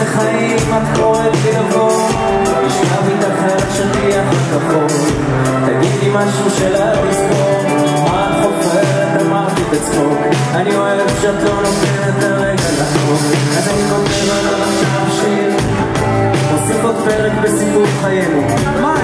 בחיים את קוראת לי לבוא, נשכב איתך על השטיח הכחול, תגידי משהו שלא תזכור, מה את חופרת? אמרתי בצחוק, אני אוהב שאת לא נותנת הרגע לחוק, אז אני כותב על עכשיו שיר, מוסיף עוד פרק בסיפור חיינו. מה?